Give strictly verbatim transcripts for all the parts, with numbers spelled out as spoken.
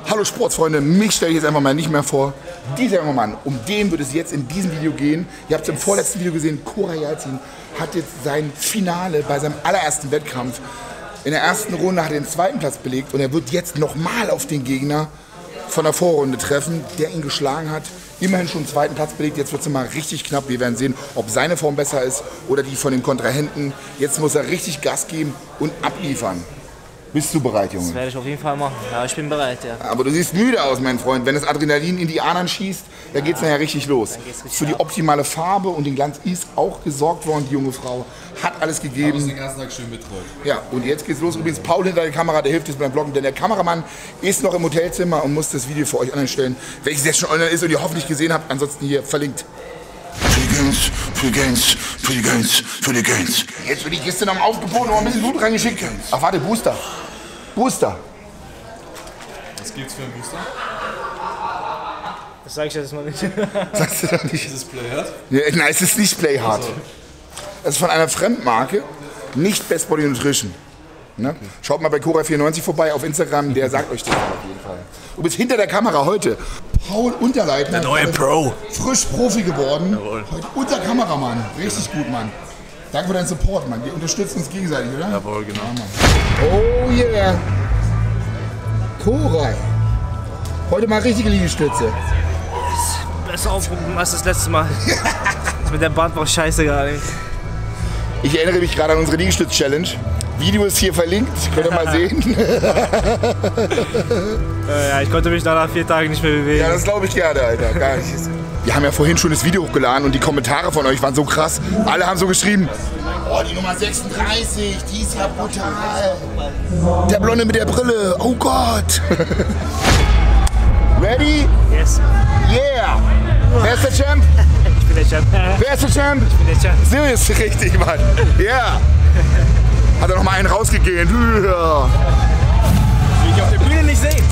Hallo Sportsfreunde, mich stelle ich jetzt einfach mal nicht mehr vor. Dieser junge Mann, um den wird es jetzt in diesem Video gehen. Ihr habt es im vorletzten Video gesehen, Koray Yalcin hat jetzt sein Finale bei seinem allerersten Wettkampf. In der ersten Runde hat er den zweiten Platz belegt und er wird jetzt nochmal auf den Gegner von der Vorrunde treffen, der ihn geschlagen hat. Immerhin schon den zweiten Platz belegt, jetzt wird es mal richtig knapp. Wir werden sehen, ob seine Form besser ist oder die von den Kontrahenten. Jetzt muss er richtig Gas geben und abliefern. Bist du bereit, Junge? Das werde ich auf jeden Fall machen. Ja, ich bin bereit, ja. Aber du siehst müde aus, mein Freund. Wenn das Adrenalin in die Adern schießt, dann geht es nachher richtig los. richtig Für die optimale Farbe und den Glanz ist auch gesorgt worden. Die junge Frau hat alles gegeben. Ich den ganzen Tag schön betreut. Ja, und jetzt geht's los. Übrigens, Paul hinter der Kamera, der hilft jetzt beim Bloggen, denn der Kameramann ist noch im Hotelzimmer und muss das Video für euch online stellen, welches jetzt schon online ist und ihr hoffentlich gesehen habt. Ansonsten hier verlinkt. Für die Gains, für die Gains, für die Gains, für die Gains. Jetzt wird die Kiste noch aufgeboten und ein bisschen Blut reingeschickt. Ach, warte, Booster. Booster. Was gibt's für einen Booster? Das sage ich jetzt mal nicht. Sagst du doch nicht? Ist es Play Hard? Ja, nein, es ist nicht Play Hard. Also. Es ist von einer Fremdmarke, nicht Best Body Nutrition. Ne? Schaut mal bei Koray vierundneunzig vorbei auf Instagram, der sagt euch das auf jeden Fall. Du bist hinter der Kamera heute. Paul Unterleitner. Der neue Pro. Frisch Profi geworden. Jawohl. Heute unter Kameramann. Richtig gut, Mann. Danke für deinen Support, Mann. Wir unterstützen uns gegenseitig, oder? Jawohl, genau. Ja, oh yeah. Koray. Heute mal richtige Liegestütze. Besser aufrufen als das letzte Mal. Das mit der Band war scheiße gerade. Ich erinnere mich gerade an unsere Liegestütz-Challenge. Video ist hier verlinkt, könnt ihr mal sehen. Ja, ich konnte mich nach vier Tagen nicht mehr bewegen. Ja, das glaube ich gerne, Alter. Gar nicht. Wir haben ja vorhin schon das Video hochgeladen und die Kommentare von euch waren so krass. Alle haben so geschrieben, oh, die Nummer sechsunddreißig, die ist ja brutal. Der Blonde mit der Brille, oh Gott. Ready? Yes. Yeah. Wer ist der Champ? Ich bin der Champ. Wer ist der Champ? Ich bin der Champ. Serious, richtig, Mann. Yeah. Hat er noch mal einen rausgegeben. Ja. Will ich auf der Bühne nicht sehen.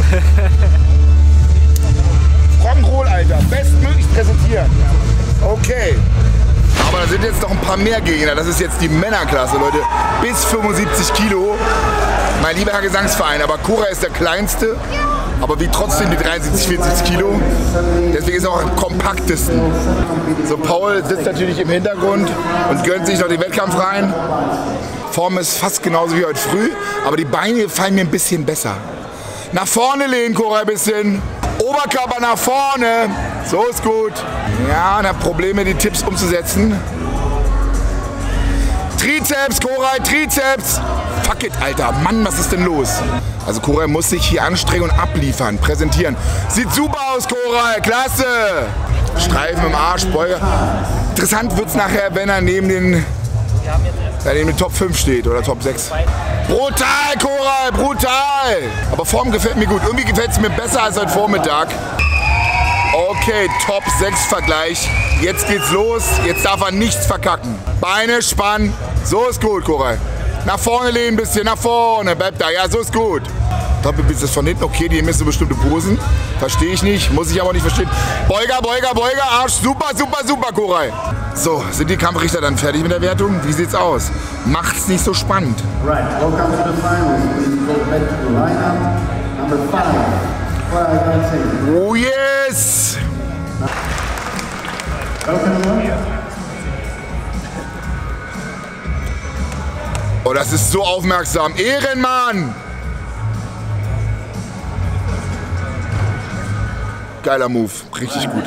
Rock'n'Roll, Alter. Bestmöglich präsentieren. Okay. Aber da sind jetzt noch ein paar mehr Gegner. Das ist jetzt die Männerklasse, Leute. Bis fünfundsiebzig Kilo. Mein lieber Herr Gesangsverein. Aber Koray ist der kleinste. Aber wiegt trotzdem die dreiundsiebzig, vierundsiebzig Kilo. Deswegen ist er auch am kompaktesten. So, Paul sitzt natürlich im Hintergrund und gönnt sich noch den Wettkampf rein. Form ist fast genauso wie heute früh, aber die Beine fallen mir ein bisschen besser. Nach vorne lehnen, Koray, ein bisschen. Oberkörper nach vorne. So ist gut. Ja, und hat Probleme, die Tipps umzusetzen. Trizeps, Koray, Trizeps. Fuck it, Alter. Mann, was ist denn los? Also Koray muss sich hier anstrengen und abliefern, präsentieren. Sieht super aus, Koray. Klasse. Streifen im Arsch, Beuger. Interessant wird's nachher, wenn er neben den... der neben den Top fünf steht oder Top sechs. Brutal, Koray, brutal! Aber Form gefällt mir gut. Irgendwie gefällt es mir besser als heute Vormittag. Okay, Top sechs Vergleich. Jetzt geht's los. Jetzt darf er nichts verkacken. Beine spannen. So ist gut, Koray. Nach vorne lehnen ein bisschen, nach vorne. Bleib da. Ja, so ist gut. Doppelbizeps von hinten. Okay, die müssen bestimmte Posen. Verstehe ich nicht. Muss ich aber nicht verstehen. Beuger, Beuger, Beuger. Arsch. Super, super, super, Koray. So, sind die Kampfrichter dann fertig mit der Wertung? Wie sieht's aus? Macht's nicht so spannend. Right, welcome to the finals. Please go back to the lineup. Number five, Koray Yalcin. Oh yes! Oh, das ist so aufmerksam. Ehrenmann! Geiler Move, richtig gut.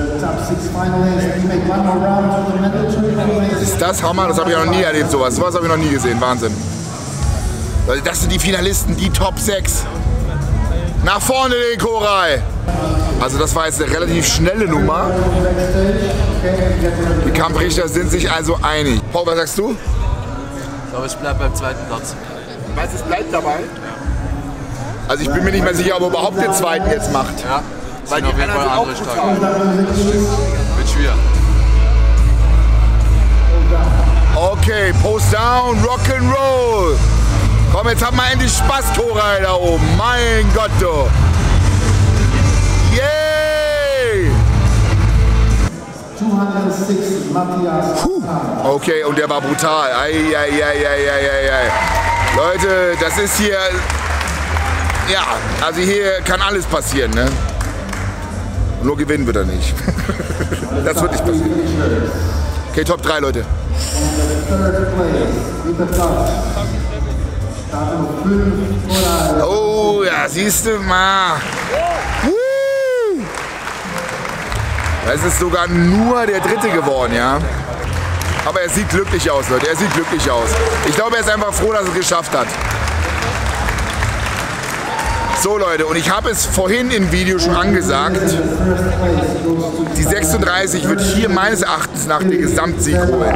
Ist das Hammer? Das habe ich noch nie erlebt, sowas. Sowas habe ich noch nie gesehen, Wahnsinn. Das sind die Finalisten, die Top sechs. Nach vorne den Koray! Also das war jetzt eine relativ schnelle Nummer. Die Kampfrichter sind sich also einig. Paul, was sagst du? Ich glaube, ich bleibe beim zweiten Platz. Meinst du, es bleibt dabei? Also ich bin mir nicht mehr sicher, ob er überhaupt den zweiten jetzt macht. Ja, Weil sind auf die jeden Fall anderen andere sind auch stark. brutal. Das stimmt. Wird schwer. Okay, Post down, Rock'n'Roll. Komm, jetzt hat man endlich Spaß, Koray, da oben. Mein Gott, du. Yay! Puh. Okay, und der war brutal. Ei, ei, ei, ei, ei, ei, ei. Leute, das ist hier Ja, also hier kann alles passieren, ne? Nur gewinnen wird er nicht. Das wird nicht passieren. Okay, Top drei, Leute. Oh, ja, siehst du mal. Es ist sogar nur der Dritte geworden, ja. Aber er sieht glücklich aus, Leute. Er sieht glücklich aus. Ich glaube, er ist einfach froh, dass er es geschafft hat. So, Leute, und ich habe es vorhin im Video schon angesagt. Die sechsunddreißig wird hier meines Erachtens nach den Gesamtsieg holen.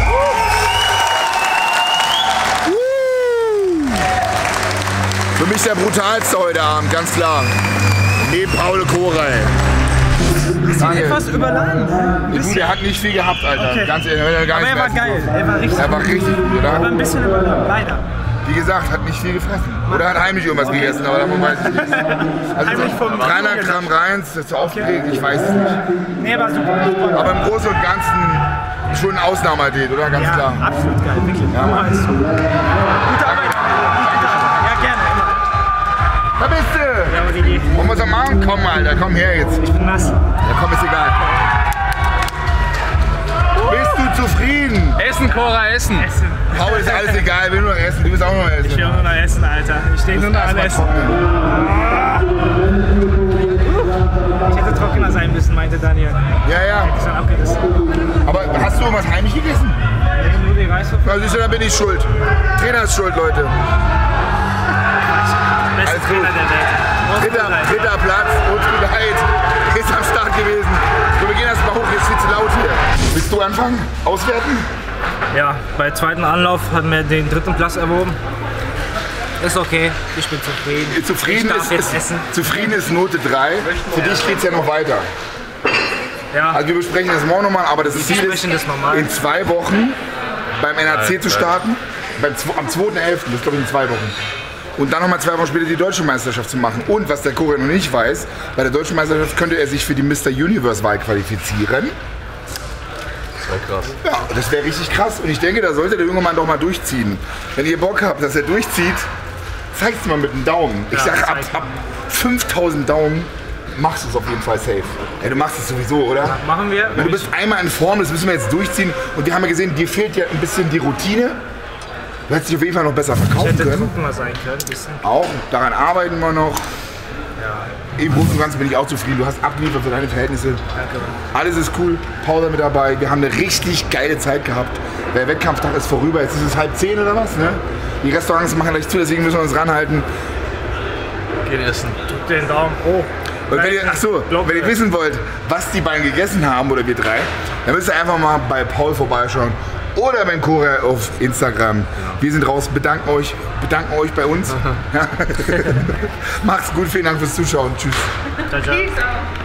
Für mich der brutalste heute Abend, ganz klar. Neben Paul Koray. Etwas überladen. Du, der hat nicht viel gehabt, Alter. Okay. Ganz ehrlich, er, gar Aber nicht er war geil. Er war richtig, er war richtig gut, oder? aber ein bisschen überladen, leider. Wie gesagt, hat nicht viel gefressen. Oder hat heimlich irgendwas okay. gegessen, aber davon weiß ich nicht. Also Heimlich vom dreihundert Gramm rein, das ist zu aufgeregt, ich weiß es nicht. Nee, war super. Aber im Großen und Ganzen schon ein Ausnahmeathlet, oder? Ganz ja, klar. Absolut geil, wirklich. Ja, Mann. Ist so. Gute Arbeit. Ja, gerne. Da bist du! Ja, aber die Idee. Wollen wir so machen? Komm, Alter, komm her jetzt. Ich bin nass. Ja, komm, ist egal. Bist du zufrieden? Essen, Cora, essen. Essen. Paul ist alles egal, will nur essen. Du willst auch nur essen. Ich will auch nur noch essen, Alter. Ich stehe nur noch an Essen. Ich hätte trockener sein müssen, meinte Daniel. Ja, ja. Ich bin abgerissen. Aber hast du irgendwas heimlich gegessen? Ja, nur die Reiswürfel. Na, siehst du, dann bin ich schuld. Trainer ist schuld, Leute. Beste Alles Trainer gut. der Welt. Dritter, dritter Platz, Oldschool Guide ist am Start gewesen. So, wir gehen erstmal hoch, jetzt ist viel zu laut hier. Willst du anfangen? Auswerten? Ja, bei zweiten Anlauf haben wir den dritten Platz erworben. Ist okay, ich bin zufrieden. Zufrieden ich darf ist, jetzt ist, essen. zufrieden ist Note drei. Für dich geht es ja noch weiter. Ja, Also wir besprechen das morgen nochmal, aber das wir Ziel ist, besprechen das normal. in zwei Wochen beim N A C zu starten. Beim, am zweiten elften, das ist glaube ich in zwei Wochen. Und dann nochmal zwei Wochen später die Deutsche Meisterschaft zu machen. Und was der Koray noch nicht weiß, bei der Deutschen Meisterschaft könnte er sich für die Mister Universe-Wahl qualifizieren. Das wäre krass. Ja, das wäre richtig krass. Und ich denke, da sollte der junge Mann doch mal durchziehen. Wenn ihr Bock habt, dass er durchzieht, zeigt es mal mit dem Daumen. Ich Ja, sag, ab, zeig ab fünftausend Daumen machst du es auf jeden Fall safe. Ja, du machst es sowieso, oder? Machen wir. Wenn du bist einmal in Form, das müssen wir jetzt durchziehen. Und wir haben ja gesehen, dir fehlt ja ein bisschen die Routine. Du hättest dich auf jeden Fall noch besser Ich verkaufen hätte können. trockener sein können, ein bisschen. Auch, daran arbeiten wir noch. Ja, Im Großen und Ganzen bin ich auch zufrieden. Du hast abgeliefert für deine Verhältnisse. danke. Alles ist cool. Paul ist mit dabei. Wir haben eine richtig geile Zeit gehabt. Der Wettkampftag ist vorüber. Jetzt ist es halb zehn oder was, ne? Die Restaurants machen gleich zu, deswegen müssen wir uns ranhalten. Gehen essen. Drück den Daumen hoch. Und wenn ihr, ach so, wenn ihr wissen wollt, was die beiden gegessen haben oder wir drei, dann müsst ihr einfach mal bei Paul vorbeischauen oder beim Koray auf Instagram. Wir sind raus, bedanken euch, bedanken euch bei uns. Macht's gut, vielen Dank fürs Zuschauen. Tschüss. Ciao, ciao.